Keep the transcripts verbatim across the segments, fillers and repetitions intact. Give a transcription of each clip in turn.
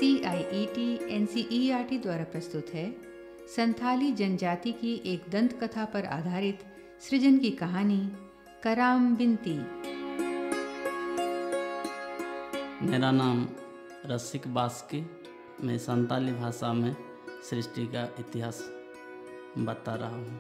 C I E T N C E R T द्वारा प्रस्तुत है संथाली जनजाति की एक दंत कथा पर आधारित सृजन की कहानी कराम बिनती। मेरा नाम रसिक बास्की। मैं संताली भाषा में सृष्टि का इतिहास बता रहा हूँ।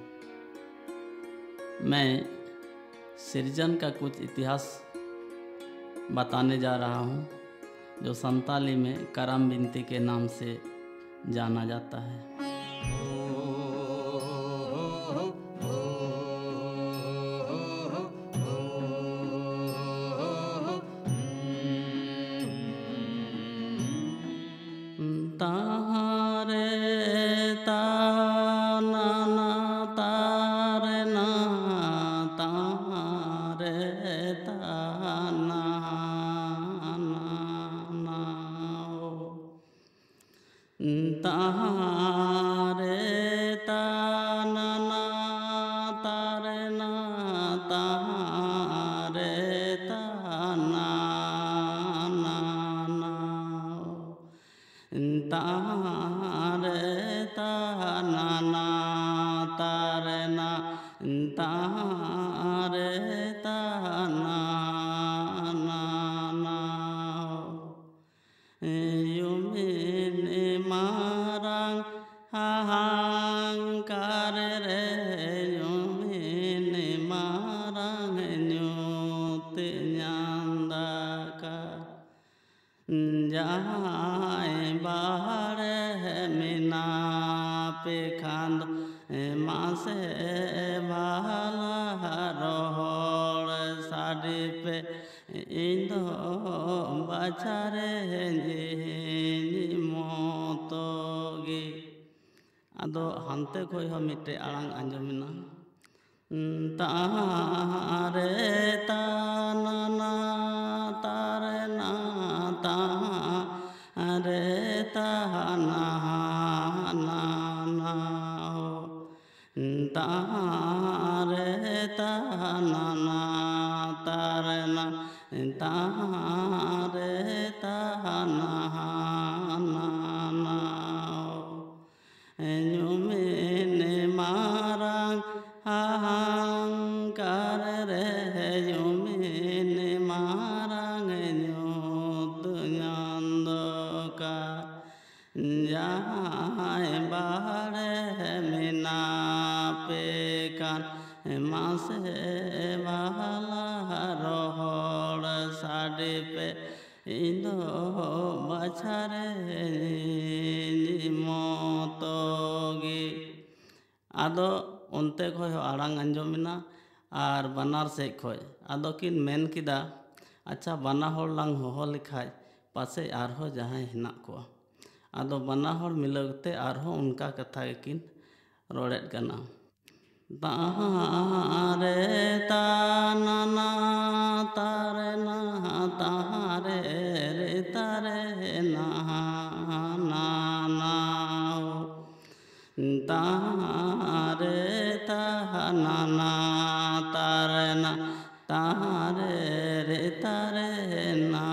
मैं सृजन का कुछ इतिहास बताने जा रहा हूँ जो संताली में कराम बिनती के नाम से जाना जाता है। तारे ताना तारे ना तारे ताना तारे ताना तारे ना तारे ताना तारे ताना तारे ना तारे ताना युमिने मारंग हाहांकार रे युमिने मारंग न्यूत न्यांदाका जाए बाहर मिना पे खांद मासे भाला रोहड़ साड़ी पे इंदो बचारे मोतोगी आदो हंते खोई हो मिटे आड़ांग आंजमिना तारे ताना तारे ना तारे ताना तारे ताना तारे ना तारे ताना युमिने मारंग हाहांकार रे युमिने मारंग न्यूत न्यांदका जाए बाहर मिना पे कान मासे भाला रोहड़ साड़ी पे इंदो बछारे मोतोगी आदो उनते खोय आड़ांग अंजमिना और बनार से खोय आदो किन मेन किदा अच्छा बना होड़ लांग होहो लिखाय पासे आरहो जहाँ हिना को आदो बना होड़ मिलगते आरहो उनका कथा किन रोड़ेट कना तारे ताना तारे ना तारे रे तारे ना ना तारे ताना तारे ना तारे रे तारे ना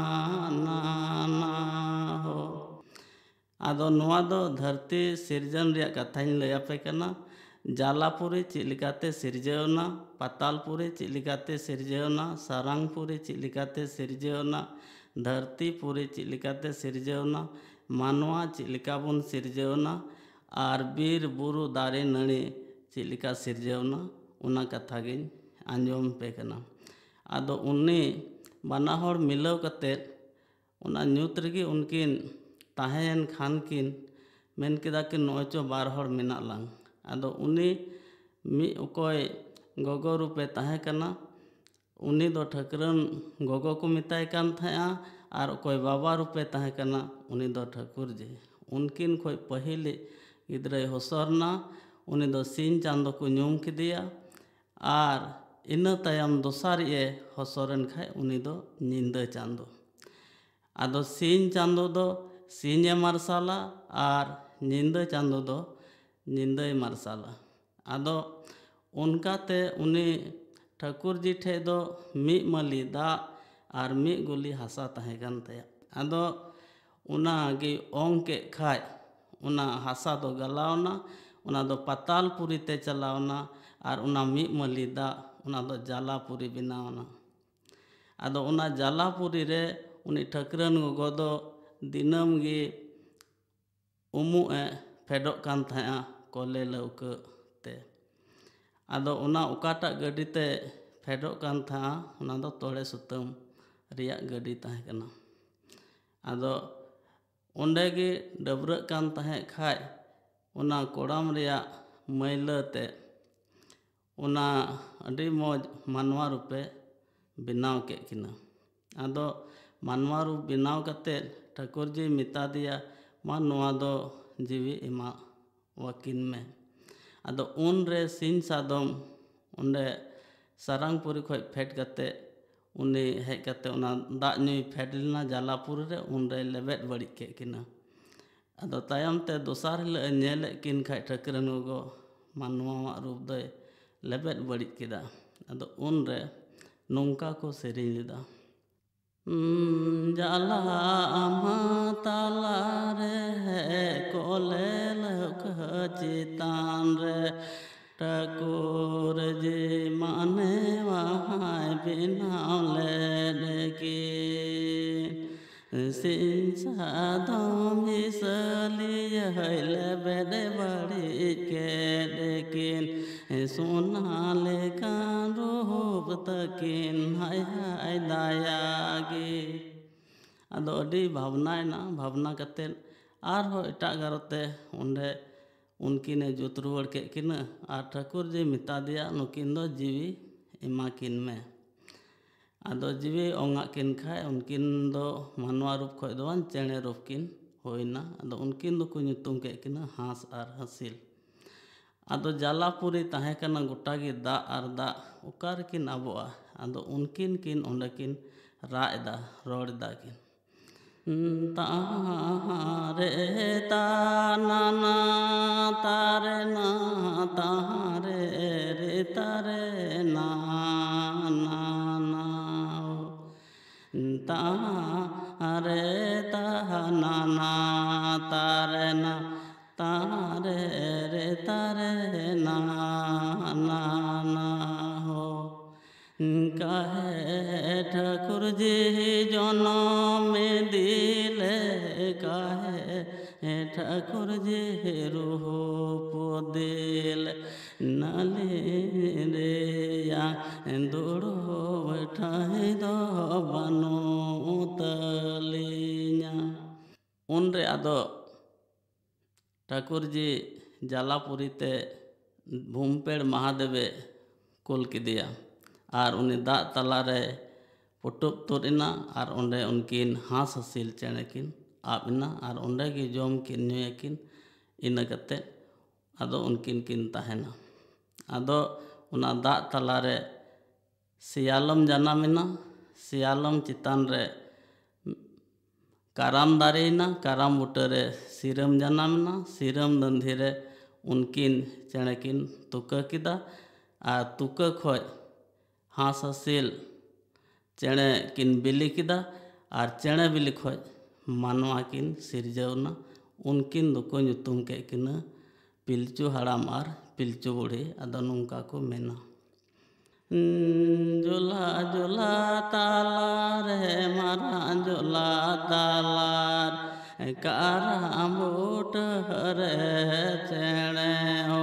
हो आदो नुआ दो धरती सिरजन रिया कथाइन लयापे कना जालापुरी चिलिकाते सिरजेवना पातालपुरी चिलिकाते सिरजेवना सारंगपुरी चिलिकाते सिरजेवना धरतीपुरी चिलिकाते सिरजेवना मानवा चिलिकाबुन सिरजेवना और बीर बुरु दारे नड़ी चिलिका सिरजेवना उना कथा गिन आंजोम पे कना आदो उन्नी बना होड़ मिलव कते उना न्यूत रगी उनकिन ताहेन खान किन मेन किदा कि नोचो बार होड़ मिना लांग आदो उनी मी उकोय गोगो रूपे ताहे कना उनी दो ठकुरन गोगो को मिताय कान थाया और उकोय बाबा रूपे ताहे कना उनी दो ठकुर जी उनकिन खोय पहिले गिद्रे होसरना उनी दो सीन चांदो को ᱧᱩᱢ किदिया और इना तायम दोसार ये होसरन खाय उनी दो निंदा चांदो आदो सीन चांदो दो सीने मार्साला और निंदा चांदो दो निंदय मार्साला आदो उनकाते उनी ठाकुर जी ठे दो मी मली दा और मी गुली हासा तहे कान तया आदो उनागे ओंग के खाय उना हासा दो गलावना उना दो पातालपुरी ते चलावना और उना मिद मली दा उना दो जालापुरी बनावना। आदो उना जालापुरी रे उनी ठकरन गोगो दो दिनम गे उमु ए फेडो कान थाया कोले लौके ते। आदो उना उकाटा गड्डी ते फेडो कान था उना दो तोड़े सुतम रिया गड्डी ताहे कना। आदो ओंडे गे डबरा कान ताहे खाय उना कोड़ाम रिया मैला ते उना अडी मौज मानवा रूपे बनाव के किना। आदो मानवा रूप बनाव कते ठाकुर जी मिता दिया मा नोआ दो जीवी एमा वकिन में। आदो उन रे सिंह सादम उंडे सारंगपुरी खोज फेट कते उनी हेज कते उना दाग नुई फेट लेना जालापुर रे उन रे लेबेट बड़ी के किना। आदो तायम ते दोसार हिले नेले किन खाय ठकरन गोगो मानवा रूप दो लेबेट बड़ी किदा। आदो उन रे नोंका को सेरिंग लिदा। जाला आमा ताला रे कोले लौक चितान रे ठाकुर जी माने वहाय बिनाव ले के सिंह सादम इसलिए लेबेट बड़ी के लेकिन सोना लेका रूप तकिन हाय हाय दायागे। आदो अडी भावनाय ना भावना कते आर हो एटा गारोते उंडे उनकिने जुत रुवाड़ के किन आर ठाकुर जी मिता दिया नुकिन दो जीवी एमा किन में। आदो जीवी ओंगा किन खाय उनकिन दो मानवा रूप खोज दोन चेणे रूप किन होइना। आदो उनकिन दो को nyutum के किन हास आर हसील। आदो जालापुरी ताहे कना गोटा गे दा आर दा उकार किन आबोआ। आदो उनकिन किन ओंडे किन राग दा रोड़ दा किन तारे ता नाना तारे ना तारे रे तारे ना ना ना तारे ता नाना तारे ना तारे रे तारे ना ना ना हो। काहे ठाकुर जी जनम में दिले काहे ठाकुर जी रूप दिल नाले रे या दुड़ो बैठाई दो बनो तलिया। उन रे आदो ठाकुर जी जालापुरी ते भूमपेड़ महादेवे कुल किदिया और उनी दाग तलारे पुटुब तुरिना और ओंडे उनकिन हास हसील चेणे किन आबिना और ओंडे गे जोम किन नुयकिन इना कते आदो उनकिन किन ताहेना। आदो उना दाग तलारे सियालम जानामिना सियालम चितान रे काराम दारेना काराम बुटरे सिरम जानामिना सिरम दंधी रे उनकिन चेणे किन तुका किदा और तुका खोज हास हसील चेणे किन बिली किदा और चेणे बिली खोज मानवा किन सिरजवना। उनकिन दुको nyutum के किन पिलचू हड़ाम और पिलचू बुढ़ी। आदो नोंका को मेना झूला झूला तालार है मारा झूला तालार काराम बूट रे चेणे हो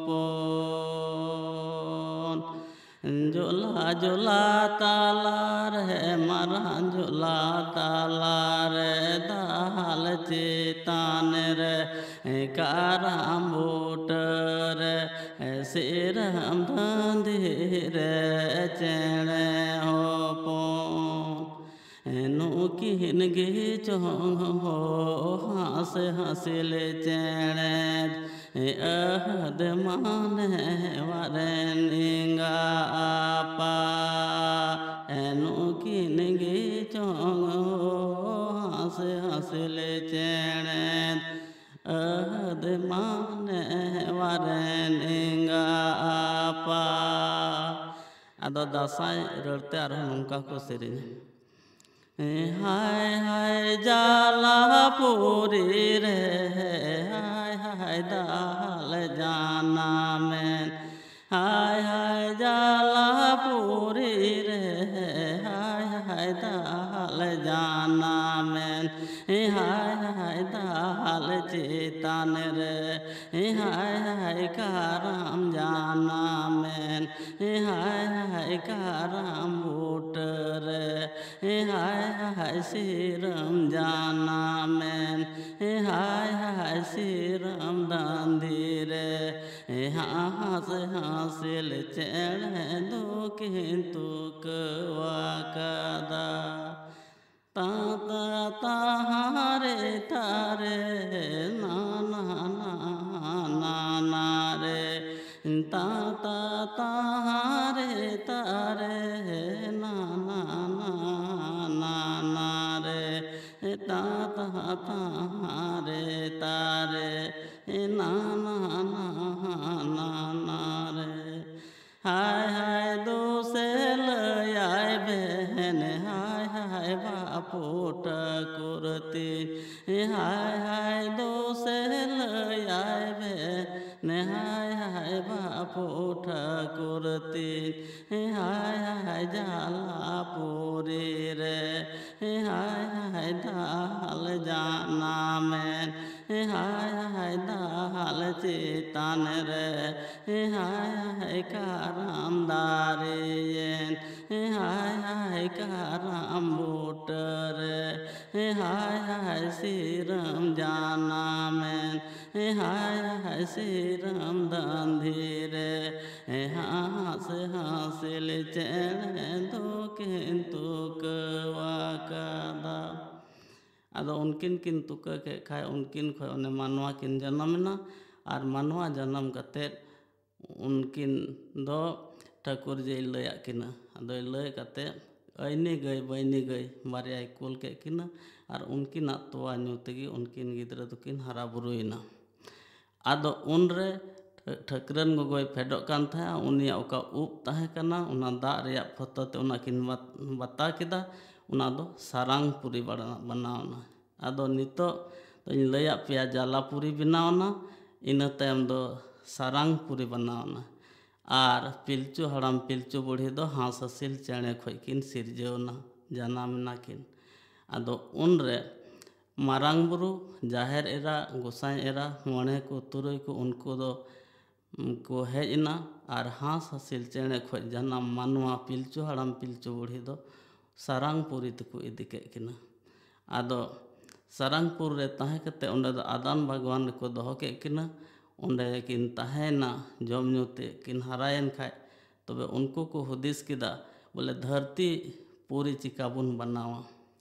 पोन झूला झूला तालार है मारा झूला तालार दाल चितान रे काराम बूट रे सिरम धंधीर चेणे हो पोन नुकिन गे चोंग हो हास हसील चेणे अहद माने वारे निंगा आपा नुकिन गे चोंग हो हास हसील चेणे अहद माने वारे निंगा आपा। आदो दासाई रड़ते आरो नोंका को सेरिन हाय हाय जालापुरी रे हाय हाय दाल जाना में हाय हाय जालापुरी रे हाय हाय दाल जाना में हाय हाय दाल चेतन रे हाय हाय कारम जाना में हाय हाय कारम बूट रे हाय हाय श्रीराम जाना में हाय हाय श्रीराम दांधी रे हाँस हासिल चढ़ दो किंतु कदा ताता तारे तारे नाना नाना रे ताता तारे तारे नाना नाना रे ताता तारे तारे नाना नाना रे हाय हाय दो से लय बहन हाय हाय बापू ठकुरती हाय हाय दो से लय बहन हाय हाय बापू ठकुरती हाय हाय जालापुरी रे हाय हाय दाल जाना में हाय हाय दाल चेतन रे हाय हाय कारम दारियन हाय हाय कारम बूट रे हाय हाय श्रीराम जाना में हाय हाय श्रीराम दांधी रे हाँस हासिल चढ़ दो किंतु कदा आदो उनकिन किन तुका के खाए उनकिन खो उन्हें मानवा किन जन्मना और मानवा जन्म कते उनकिन दो ठाकुर जी लया किना आदो लय कते अइनी गई बइनी गई बारिया कुल के किना और उनकिन तोवा न्यू तेगी उनकिन गिद्रा दुकिन हरा बुरुइना आदो उनरे ठाकुरन गोगोय फेडो कान था उनिया ओका उप ताहे कना उना दा रिया फोटो ते उना किन बता किदा उना दो सारंगपुरी बनावना आदो नितो तो लया पे जालापुरी बनावना इना तायम दो सारंगपुरी बनावना और पिलचू हड़ाम पिलचू बुढ़ी दो हाँस हसिल चेणे खोय किन सिरजेवना जानामना किन आदो उनरे मारांग बुरु जाहेर एरा गोसाई एरा मोणे को तुरई को उनको दो को हेजना और हाँस हसिल चेणे खोय जानाम मानवा पिलचू हड़ाम पिलचू बुढ़ी दो सारंगपुरी तक इदी के किना आदो सारंगपुर रे ताहे कते उंडे दो आदान भगवान को दोहो के किना उंडे किन ताहेना जम न्यूते किन हरायन खाए तबे उनको को हुदिस किदा बोले धरती पूरी चिकाबुन बनावा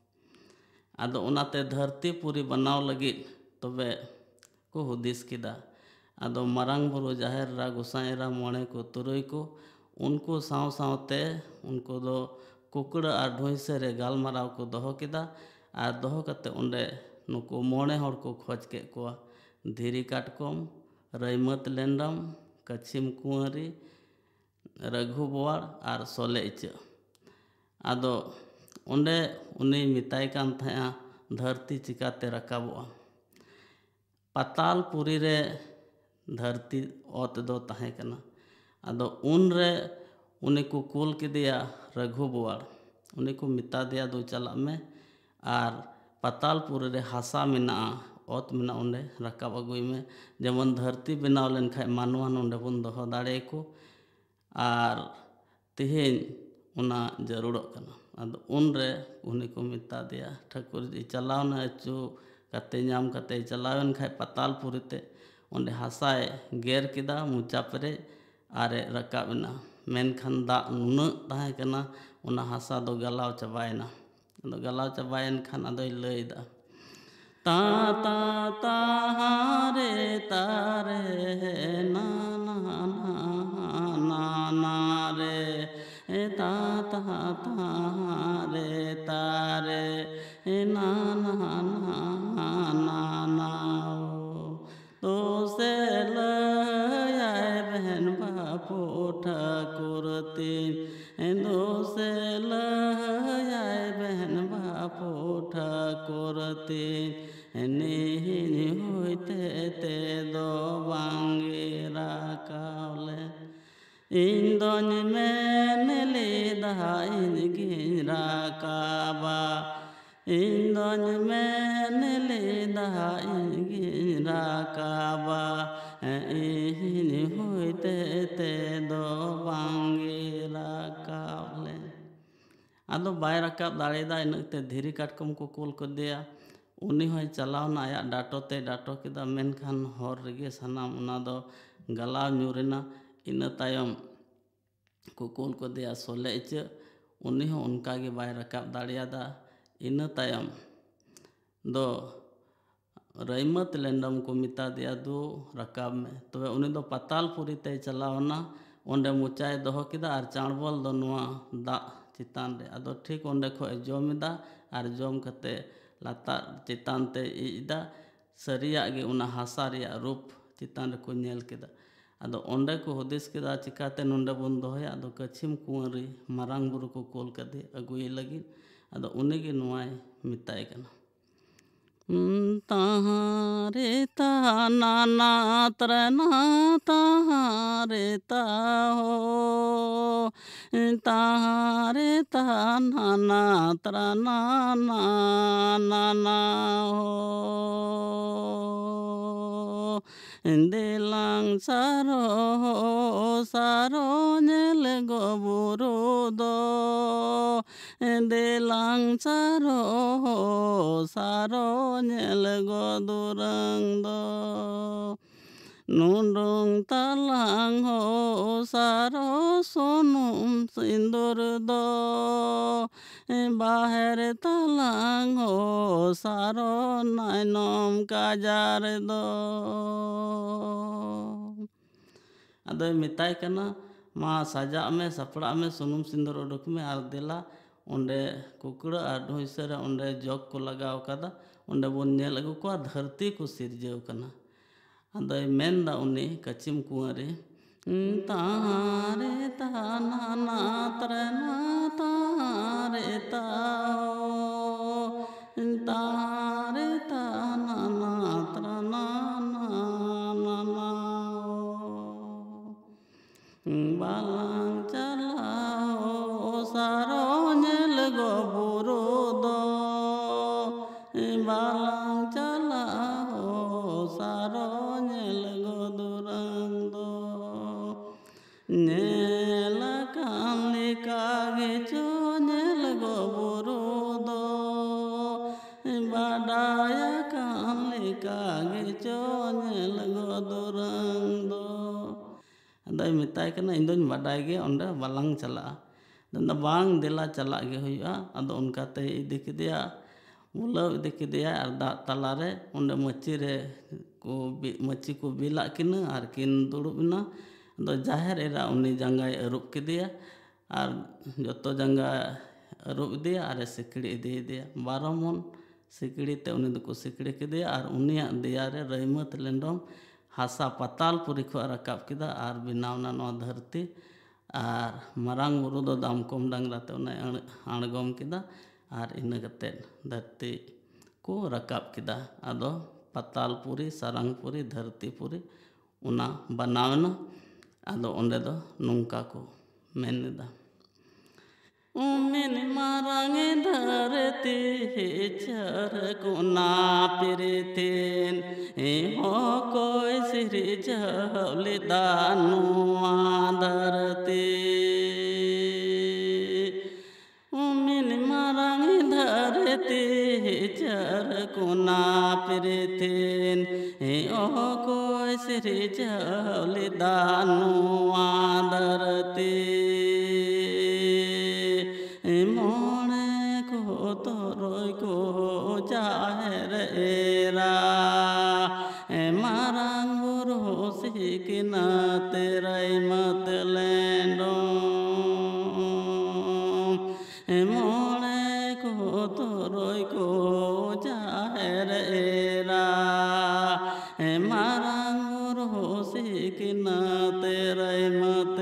आदो उनाते धरती पूरी बनाव लगी तबे को हुदिस किदा आदो मारांग बुरु जाहेर रा गोसाई रा मोणे को तुरई को उनको साव सावते उनको दो कुकड़ा और ढोइसे रे गालमाराव को दोहो किदा और दोहो कते उंडे नुको मोणे हर को खोज के को धीरी काटकोम रईमत लेंडम कछिम कुंवरी रघु बोवाड़ और सोले इच आदो उंडे उनी मिताई कान थाया धरती चिकाते रकाबोआ पातालपुरी रे धरती ओत दो ताहे कना आदो उन रे उन्हें को कुल के दिया रघु बोवाड़ उन्हें को मिता दिया दो चला में और पातालपुर रे हासा मिना ओत मिना उन्हें रकाब अगुई में जेमन धरती बनाव लेन खाए मानवा नोंडे बन दोहो दाड़े को और तिहिन उना जरूर कना आदो उन रे उन्हें को मिता दिया ठाकुर जी चलाव ना अचू कते नाम कते चलावन खाए पातालपुर ते उन्हें हासाए गेर किदा मुचा परे आरे रकाबना मेनखान दा नुना ताहे कना उना हासा दो गलाव चबायना अदो गलाव चबायन खान अदोय लयदा ता ता तारे तारे ना ना ना ना रे ता ता तारे तारे ना ना ना ना तो से लय बहन बा बापू ठाकुर तीन दोसे लहयाय बहन बापू ठाकुर तीन निहिनी होते ते दो बांगे राकावले इन दोन में लेदा इनकी राकाबा इन दोन में लेदा इनकी राकाबा इन होते ते दो बांगे राकावले आदो बाय राकाब दाड़ेदा इनते धीरी काटकम को कोल को दिया उन्हीं होय चलावना आया डाटो ते डाटो किदा मेनखान हर रेगे सनाम उना दो गलाव ᱧᱩᱨᱮᱱᱟ ᱤᱱᱟᱹ ᱛᱟᱭᱚᱢ को कोल को दिया सोले इच उन्हीं हो उनका के बाय रकाब दाड़ियादा इन तायम दो रईमत लेंडम को मिता दिया दो रकाब में तो वे उन्हीं दो पतालपुरी ते चलावना ओंडे मुचाए दोहो किदा आर चाणबल दो नुआ दा चितान रे अदो ठीक ओंडे खो जोमिदा आर जोम कते लाता चितान ते इदा सरिया गे उना हासा रिया रूप चितान रे को नेल किदा अदो ओंडे को हुदिस किदा चिकाते नोंडे बन दोहया अदो कछिम कुंवरी मारांग बुरु को कोल कदे अगुई लगी अदो उन्हीं के नुआय मिताय कना ताहारे ताना ना तरना ताहारे ताहो ताहारे ताना ना तरना ना ना हो देलांग सारो सारो नेल गोबुरु दो देलांग सारो सारो नेल गोदुरंग दो नुंडुंग तालांग हो सारो सोनुम सिंदूर दो बाहर तालांग हो सारो नायनम काजार दो अदो मिताय कना मा सजा में सपड़ा में सुनुम सिंदूर उडुक में आर दिला ओंडे कुकड़ा आर ढोइसरे ओंडे जोक को लगाव कदा ओंडे बोन नेल अगु को धरती को सिरजेव कना अदो मेनदा उनी कचिम कुंवरी तारे ताना ना तरना तारे ताओ तारे ताना ना तरना ना ना बालांग चलाओ सारो नेल गोबुरु दो बालांग चलाओ सारो नेल गोदुरंग दो नेल काली कागे चो नेल गोबुरु दो बाडाया काली कागे चो नेल गोदुरंग दो अदो मिताय कना इन दोन बाडाय गे ओंडे बालांग चला दंदा बांग दिला चला गे हुआ अदो उनकाते इदी किदिया बुलाव इदी किदिया आर दा तलारे ओंडे मच्छी रे को मच्छी को बिला किना आर किन दुड़ुबना अदो जाहेर एरा उनी जंगाय अरुब किदिया आर जतो जंगा अरुब इदिया आर सिकड़ी इदी दिया बारो मन सिकड़ी ते उनी दको सिकड़ी किदिया आर उनिया दिया रे रहीमत लेंडम हासा पतालपुरी को रकाब किदा आर बिनावना नो धरती आर मारांग बुरु दो दामकोम डांगरा ते उन्हें आणगोम किदा आर इन कते धरती को रकाब किदा अदो पतालपुरी सारंगपुरी धरतीपुरी उना बनावना अदो ओंडे दो नोंका को मेनदा उमिन मारांगे धरती चर गुना पिरतेन हो कोई सिर जवले दानुआ धरती उमिन मारांगे धरती चर गुना पिरतेन हो कोई सिर जवले दानुआ धरती मोने को तोरोय को जाहेर एरा मारांग बुरु सिकिना तेराय मत लेंडो मोने को तोरोय को जाहेर एरा मारांग बुरु सिकिना तेराय मत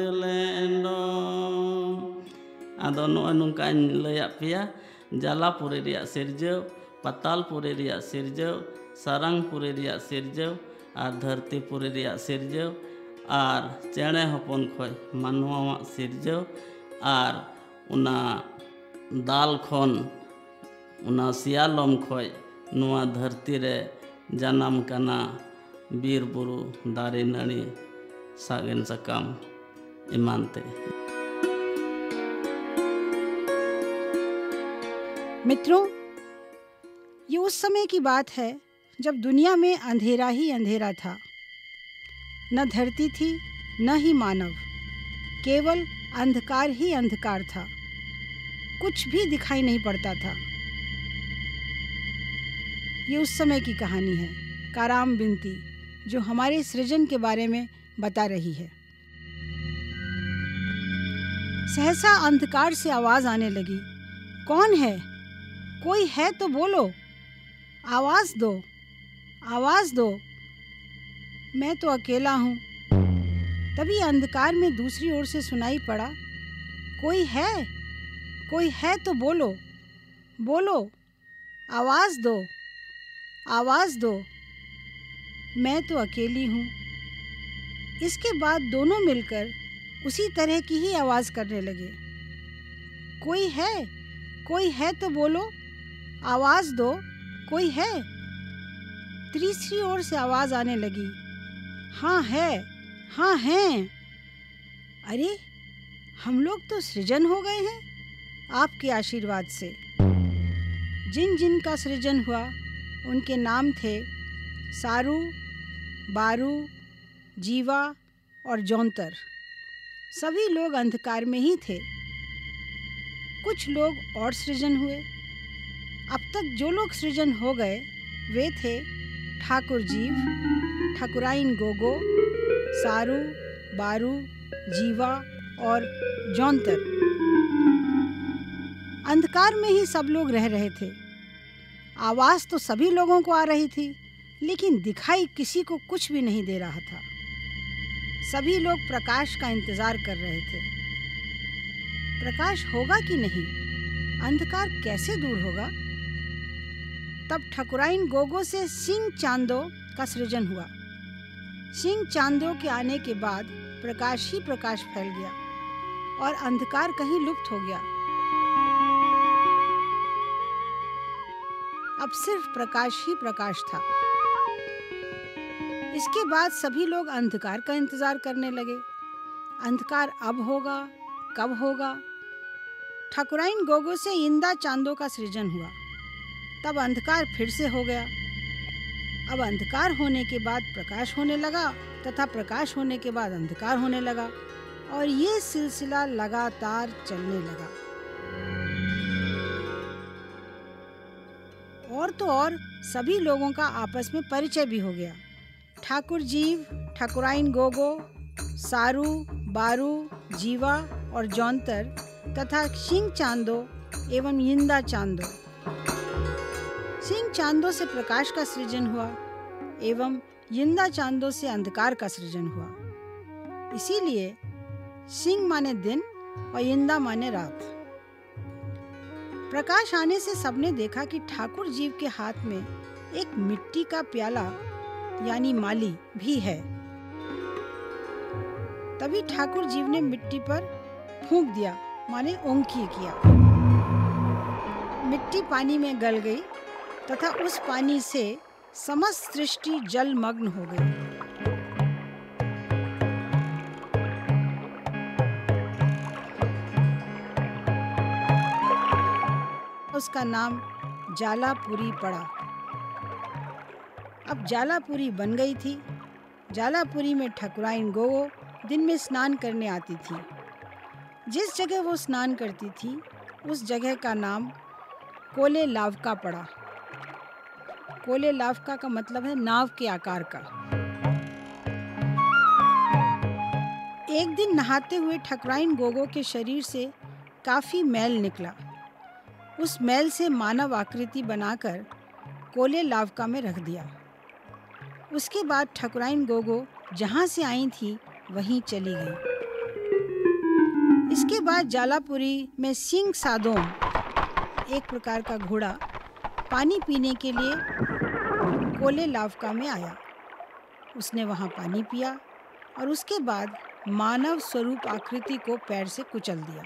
आदो नोय नुंकाñ लैया पेया जालापुरी रिया सिरजव पातालपुरी रिया सिरजव सारंगपुरी रिया सिरजव और धरतीपुरी रिया सिरजव और चेणे हपन खय मानवावा सिरजव और उना दाल खन उना सियालम खय नुआ धरती रे जानाम कना बीर बुरु दारे नाड़ी सागेन सकाम इमानते। मित्रों, ये उस समय की बात है जब दुनिया में अंधेरा ही अंधेरा था। न धरती थी न ही मानव, केवल अंधकार ही अंधकार था। कुछ भी दिखाई नहीं पड़ता था। ये उस समय की कहानी है काराम बिनती, जो हमारे सृजन के बारे में बता रही है। सहसा अंधकार से आवाज आने लगी, कौन है? कोई है तो बोलो, आवाज दो, आवाज दो, मैं तो अकेला हूँ। तभी अंधकार में दूसरी ओर से सुनाई पड़ा, कोई है, कोई है तो बोलो, बोलो, आवाज दो, आवाज दो, मैं तो अकेली हूँ। इसके बाद दोनों मिलकर उसी तरह की ही आवाज करने लगे, कोई है, कोई है तो बोलो, आवाज दो, कोई है। तीसरी ओर से आवाज आने लगी, हाँ है, हाँ हैं। अरे, हम लोग तो सृजन हो गए हैं आपके आशीर्वाद से। जिन जिन का सृजन हुआ उनके नाम थे सारू, बारू, जीवा और जौंतर। सभी लोग अंधकार में ही थे। कुछ लोग और सृजन हुए। अब तक जो लोग सृजन हो गए वे थे ठाकुर जीव, ठाकुराइन गोगो, सारू, बारू, जीवा और जौंतर। अंधकार में ही सब लोग रह रहे थे। आवाज तो सभी लोगों को आ रही थी, लेकिन दिखाई किसी को कुछ भी नहीं दे रहा था। सभी लोग प्रकाश का इंतजार कर रहे थे। प्रकाश होगा कि नहीं, अंधकार कैसे दूर होगा? तब ठाकुराइन गोगो से सिंह चांदो का सृजन हुआ। सिंह चांदो के आने के बाद प्रकाश ही प्रकाश फैल गया और अंधकार कहीं लुप्त हो गया। अब सिर्फ प्रकाश ही प्रकाश था। इसके बाद सभी लोग अंधकार का इंतजार करने लगे। अंधकार अब होगा, कब होगा? ठाकुराइन गोगो से इंदा चांदो का सृजन हुआ। तब अंधकार फिर से हो गया। अब अंधकार होने के बाद प्रकाश होने लगा तथा प्रकाश होने के बाद अंधकार होने लगा और ये सिलसिला लगातार चलने लगा। और तो और सभी लोगों का आपस में परिचय भी हो गया। ठाकुर जीव, ठाकुराइन गोगो, सारू, बारू, जीवा और जौंतर तथा सिंह चांदो एवं यिंदा चांदो। सिंह चांदो से प्रकाश का सृजन हुआ एवं यिंदा चांदो से अंधकार का सृजन हुआ। इसीलिए सिंह माने दिन और यिंदा माने रात। प्रकाश आने से सबने देखा कि ठाकुर जीव के हाथ में एक मिट्टी का प्याला यानी माली भी है। तभी ठाकुर जीव ने मिट्टी पर फूंक दिया, माने ओंकी किया। मिट्टी पानी में गल गई तथा उस पानी से समस्त सृष्टि जलमग्न हो गई। उसका नाम जालापुरी पड़ा। अब जालापुरी बन गई थी। जालापुरी में ठाकुराइन गोगो दिन में स्नान करने आती थी। जिस जगह वो स्नान करती थी उस जगह का नाम कोले लावका पड़ा। कोले लावका का मतलब है नाव के आकार का। एक दिन नहाते हुए ठाकुराइन गोगो के शरीर से काफी मैल निकला। उस मैल से मानव आकृति बनाकर कोले लावका में रख दिया। उसके बाद ठाकुराइन गोगो जहाँ से आई थी वहीं चली गई। इसके बाद जालापुरी में सिंह सादोम, एक प्रकार का घोड़ा, पानी पीने के लिए कोले लावका में आया। उसने वहाँ पानी पिया और उसके बाद मानव स्वरूप आकृति को पैर से कुचल दिया।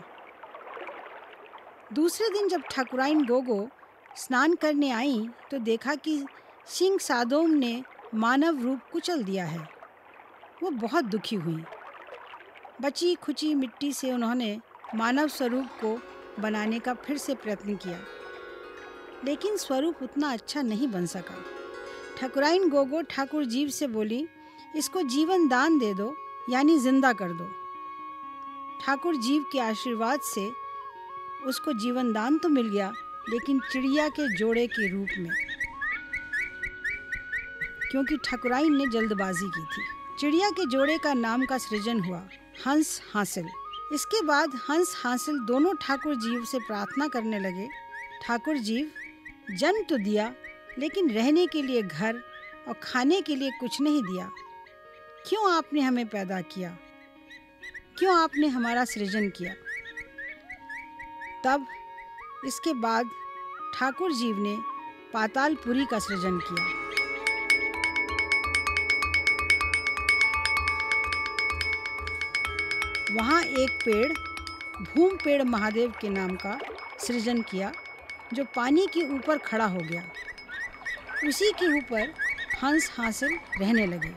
दूसरे दिन जब ठाकुराइन गोगो स्नान करने आई तो देखा कि सिंह सादोम ने मानव रूप कुचल दिया है। वो बहुत दुखी हुई। बची खुची मिट्टी से उन्होंने मानव स्वरूप को बनाने का फिर से प्रयत्न किया, लेकिन स्वरूप उतना अच्छा नहीं बन सका। ठाकुराइन गोगो ठाकुर जीव से बोली, इसको जीवन दान दे दो, यानी जिंदा कर दो। ठाकुर जीव के आशीर्वाद से उसको जीवन दान तो मिल गया, लेकिन चिड़िया के जोड़े के रूप में, क्योंकि ठाकुराइन ने जल्दबाजी की थी। चिड़िया के जोड़े का नाम का सृजन हुआ, हंस हासिल। इसके बाद हंस हासिल दोनों ठाकुर जीव से प्रार्थना करने लगे, ठाकुर जीव, जन्म तो दिया, लेकिन रहने के लिए घर और खाने के लिए कुछ नहीं दिया। क्यों आपने हमें पैदा किया? क्यों आपने हमारा सृजन किया? तब इसके बाद ठाकुर जीव ने पातालपुरी का सृजन किया। वहाँ एक पेड़, भूम पेड़ महादेव के नाम का सृजन किया, जो पानी के ऊपर खड़ा हो गया। उसी के ऊपर हंस हासिल रहने लगे।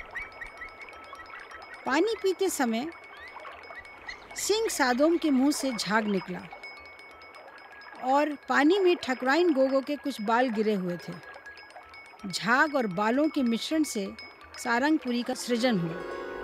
पानी पीते समय सिंह सादोम के मुंह से झाग निकला और पानी में ठाकुराइन गोगो के कुछ बाल गिरे हुए थे। झाग और बालों के मिश्रण से सारंगपुरी का सृजन हुआ।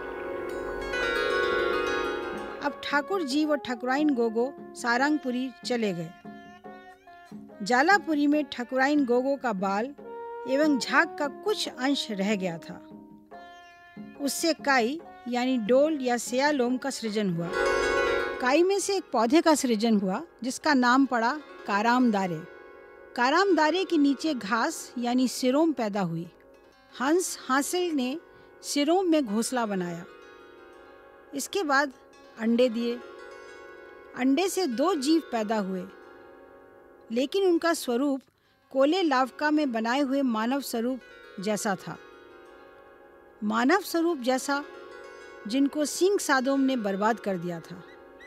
अब ठाकुर जीव और ठाकुराइन गोगो सारंगपुरी चले गए। जालापुरी में ठाकुराइन गोगो का बाल एवं झाग का कुछ अंश रह गया था। उससे काई यानी डोल या सेयालोम का सृजन हुआ। काई में से एक पौधे का सृजन हुआ, जिसका नाम पड़ा कारामदारे। कारामदारे के नीचे घास यानी सिरोम पैदा हुई। हंस हासिल ने सिरोम में घोंसला बनाया। इसके बाद अंडे दिए। अंडे से दो जीव पैदा हुए, लेकिन उनका स्वरूप कोले लावका में बनाए हुए मानव स्वरूप जैसा था। मानव स्वरूप जैसा जिनको सिंह सादोम ने बर्बाद कर दिया था।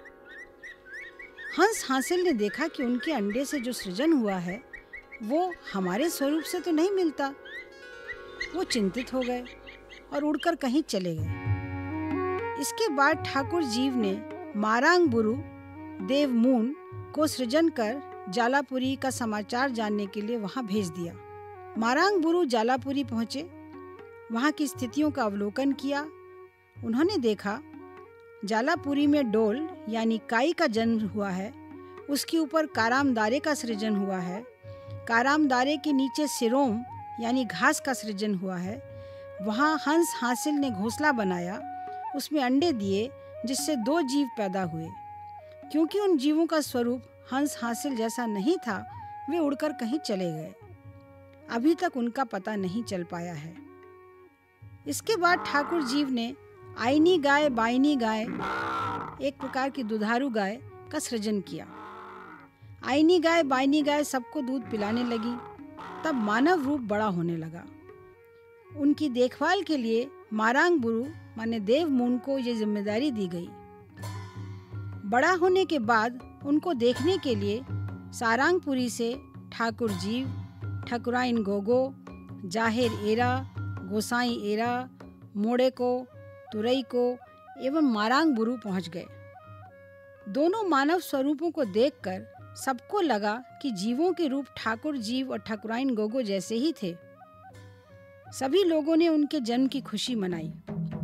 हंस हासिल ने देखा कि उनके अंडे से जो सृजन हुआ है वो हमारे स्वरूप से तो नहीं मिलता। वो चिंतित हो गए और उड़कर कहीं चले गए। इसके बाद ठाकुर जीव ने मारांग बुरु देव मून को सृजन कर जालापुरी का समाचार जानने के लिए वहां भेज दिया। मारांग बुरु जालापुरी पहुंचे, वहां की स्थितियों का अवलोकन किया। उन्होंने देखा जालापुरी में डोल यानी काई का जन्म हुआ है, उसके ऊपर कारामदारे का सृजन हुआ है, कारामदारे के नीचे सिरोम यानी घास का सृजन हुआ है। वहाँ हंस हासिल ने घोंसला बनाया, उसमें अंडे दिए, जिससे दो जीव पैदा हुए। क्योंकि उन जीवों का स्वरूप हंस हासिल जैसा नहीं था, वे उड़कर कहीं चले गए। अभी तक उनका पता नहीं चल पाया है। इसके बाद ठाकुर जीव ने आईनी गाय बाईनी गाय, एक प्रकार की दुधारू गाय का सृजन किया। आईनी गाय बाईनी गाय सबको दूध पिलाने लगी। तब मानव रूप बड़ा होने लगा। उनकी देखभाल के लिए मारांग बुरु माने देव मून को ये जिम्मेदारी दी गई। बड़ा होने के बाद उनको देखने के लिए सारंगपुरी से ठाकुर जीव, ठाकुराइन गोगो, जाहिर एरा, गोसाई एरा, मोड़े को, तुरई को एवं मारांग बुरु पहुंच गए। दोनों मानव स्वरूपों को देखकर सबको लगा कि जीवों के रूप ठाकुर जीव और ठाकुराइन गोगो जैसे ही थे। सभी लोगों ने उनके जन्म की खुशी मनाई।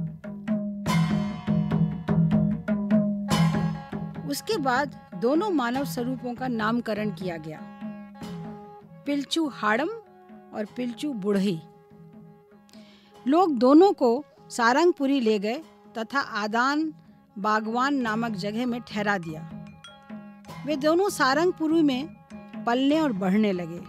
उसके बाद दोनों मानव स्वरूपों का नामकरण किया गया, पिलचू हाड़म और पिलचू बुढ़ही। लोग दोनों को सारंगपुरी ले गए तथा आदान बागवान नामक जगह में ठहरा दिया। वे दोनों सारंगपुरी में पलने और बढ़ने लगे।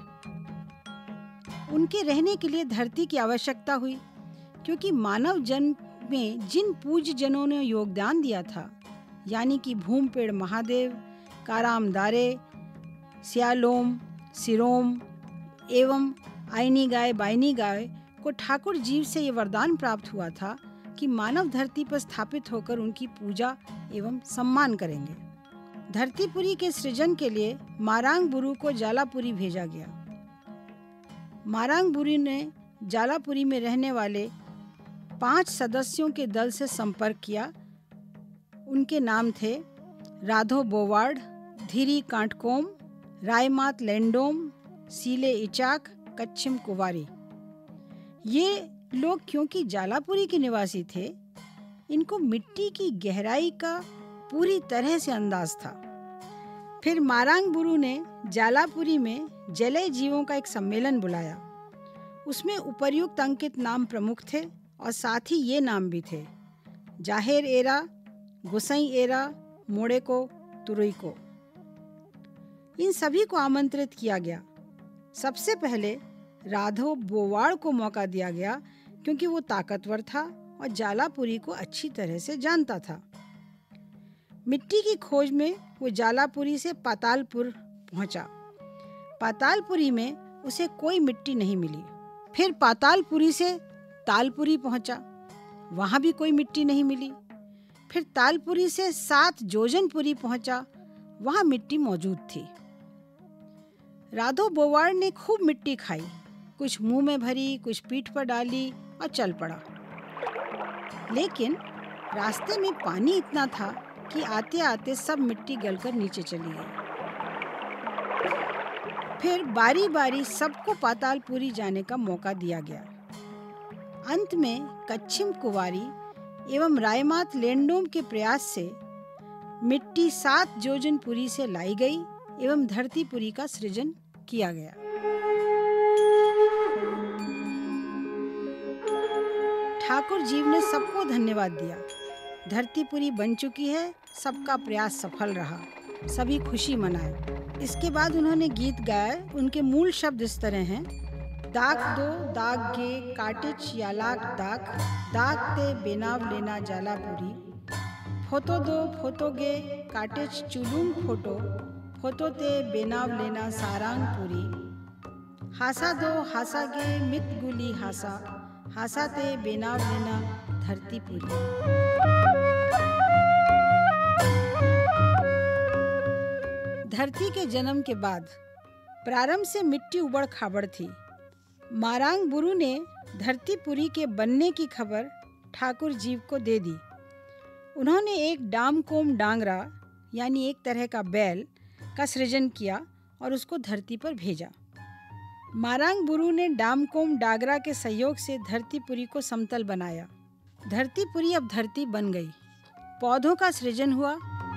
उनके रहने के लिए धरती की आवश्यकता हुई, क्योंकि मानव जन्म में जिन पूज्य जनों ने योगदान दिया था, यानी कि भूमपेड़ महादेव, काराम दारे, सियालोम, सिरोम एवं आइनी गाय बाइनी गाय को ठाकुर जीव से ये वरदान प्राप्त हुआ था कि मानव धरती पर स्थापित होकर उनकी पूजा एवं सम्मान करेंगे। धरतीपुरी के सृजन के लिए मारांग बुरु को जालापुरी भेजा गया। मारांग बुरु ने जालापुरी में रहने वाले पांच सदस्यों के दल से संपर्क किया। उनके नाम थे राधो बोवार्ड, धीरी कांटकोम, रायमात लेंडोम, सीले इचाक, कच्छिम कुवारी। ये लोग क्योंकि जालापुरी के निवासी थे, इनको मिट्टी की गहराई का पूरी तरह से अंदाज था। फिर मारांग बुरु ने जालापुरी में जलीय जीवों का एक सम्मेलन बुलाया। उसमें उपर्युक्त अंकित नाम प्रमुख थे और साथ ही ये नाम भी थे: जाहेर एरा, गुसई एरा, मोड़ेको, तुरुईको। इन सभी को आमंत्रित किया गया। सबसे पहले राधो बोवाड़ को मौका दिया गया क्योंकि वो ताकतवर था और जालापुरी को अच्छी तरह से जानता था। मिट्टी की खोज में वो जालापुरी से पातालपुर पहुंचा। पातालपुरी में उसे कोई मिट्टी नहीं मिली। फिर पातालपुरी से तालपुरी पहुंचा, वहां भी कोई मिट्टी नहीं मिली। फिर तालपुरी से सात जोजनपुरी पहुंचा, वहां मिट्टी मौजूद थी। राधो बोवाड़ ने खूब मिट्टी खाई, कुछ मुंह में भरी, कुछ पीठ पर डाली और चल पड़ा। लेकिन रास्ते में पानी इतना था कि आते आते सब मिट्टी गलकर नीचे चली गई। फिर बारी बारी सबको पातालपुरी जाने का मौका दिया गया। अंत में कच्छिम कुवारी एवं रायमात लेंडोम के प्रयास से मिट्टी सात जोजनपुरी से लाई गई एवं धरतीपुरी का सृजन किया गया। ठाकुर जीव ने सबको धन्यवाद दिया। धरतीपुरी बन चुकी है, सबका प्रयास सफल रहा, सभी खुशी मनाए। इसके बाद उन्होंने गीत गाए। उनके मूल शब्द इस तरह हैं: दाग दो दाग गे काटिच यालाक दाग, दाग ते बेनाव लेना जालापुरी, फोतो दो फोतो गे काटिच चुलूम फोटो, फोतो ते बेनाव लेना सारंगपुरी, हासा दो हासा गे मित गुली हासा, हासा ते बेनाव लेना धरतीपुरी। धरती के जन्म के बाद प्रारंभ से मिट्टी उबड़ खाबड़ थी। मारांग बुरु ने धरतीपुरी के बनने की खबर ठाकुर जीव को दे दी। उन्होंने एक डामकोम डांगरा यानी एक तरह का बैल का सृजन किया और उसको धरती पर भेजा। मारांग बुरु ने डामकोम डागरा के सहयोग से धरतीपुरी को समतल बनाया। धरतीपुरी अब धरती बन गई। पौधों का सृजन हुआ।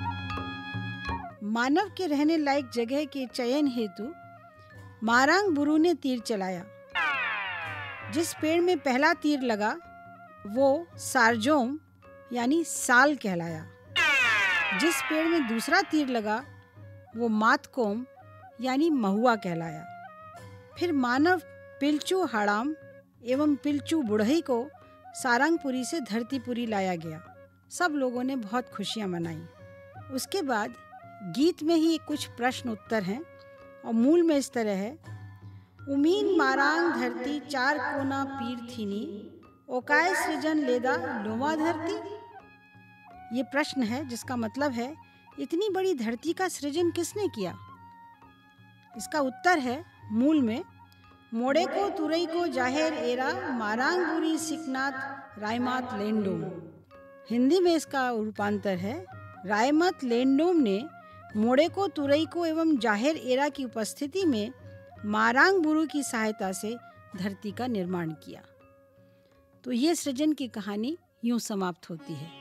मानव के रहने लायक जगह के चयन हेतु मारांग बुरु ने तीर चलाया। जिस पेड़ में पहला तीर लगा वो सारजोम यानी साल कहलाया। जिस पेड़ में दूसरा तीर लगा वो मातकोम यानी महुआ कहलाया। फिर मानव पिलचू हाड़ाम एवं पिलचू बुढ़ई को सारंगपुरी से धरतीपुरी लाया गया। सब लोगों ने बहुत खुशियां मनाई। उसके बाद गीत में ही कुछ प्रश्न उत्तर हैं और मूल में इस तरह है: उमीन मारांग धरती चार कोना पीर थीनी, ओकाय सृजन लेदा लोमा धरती। ये प्रश्न है जिसका मतलब है इतनी बड़ी धरती का सृजन किसने किया। इसका उत्तर है मूल में मोड़े को तुरई को जाहेर एरा मारांग बुरी सिकनाथ रायमात लेंडोम। हिंदी में इसका रूपांतर है रायमात लेंडोम ने मोड़े को तुरई को एवं जाहेर एरा की उपस्थिति में मारांग बुरु की सहायता से धरती का निर्माण किया। तो ये सृजन की कहानी यूं समाप्त होती है।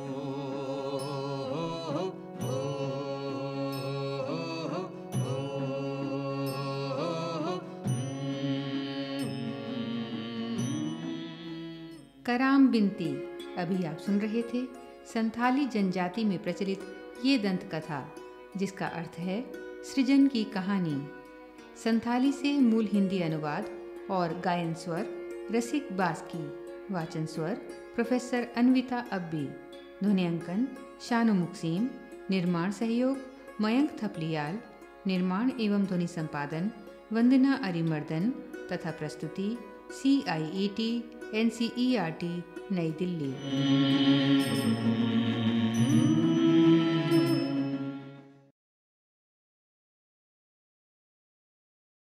कराम बिनती अभी आप सुन रहे थे संथाली जनजाति में प्रचलित ये दंत कथा, जिसका अर्थ है सृजन की कहानी। संथाली से मूल हिंदी अनुवाद और गायन स्वर रसिक बास्की, वाचन स्वर प्रोफेसर अन्विता अब्बी। ध्वनियांकन शानु मुक्सीम, निर्माण सहयोग मयंक थपलियाल, निर्माण एवं ध्वनि संपादन वंदना अरिमर्दन तथा प्रस्तुति C I E T N C E R T New Delhi.